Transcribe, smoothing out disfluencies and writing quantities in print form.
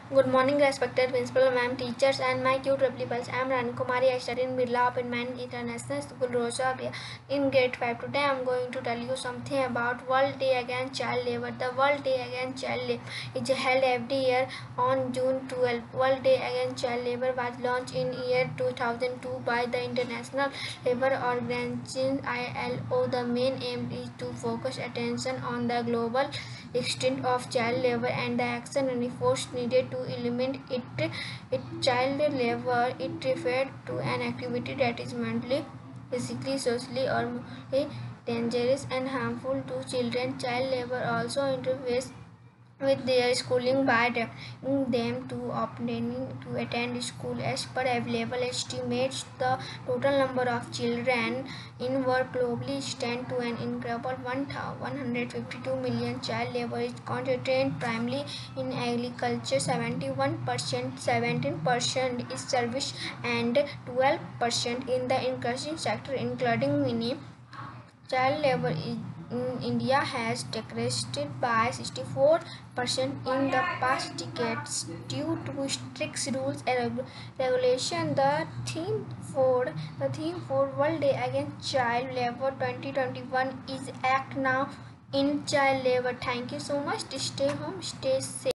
Good morning, respected principal, ma'am, teachers, and my cute lovely pals. I am Rani Kumari. I study in Birla Open-Mind International School, Rosavia, in grade 5. Today, I am going to tell you something about World Day Against Child Labor. The World Day Against Child Labor is held every year on June 12. World Day Against Child Labor was launched in year 2002 by the International Labour Organization (ILO). The main aim is to focus attention on the global extent of child labor and the action and efforts needed to eliminate it. Child labor it referred to an activity that is mentally, physically, socially, or morally dangerous and harmful to children. Child labor also interferes with their schooling by directing them to obtaining to attend school. As per available estimates, the total number of children in work globally stand to an incredible 152 million. Child labor is concentrated primarily in agriculture, 71%, 17% is service, and 12% in the increasing sector, including many. Child labor in India has decreased by 64% in the past decades due to strict rules and regulation. The theme for World Day Against Child Labor 2021 is Act Now in Child Labor. Thank you so much. Stay home, stay safe.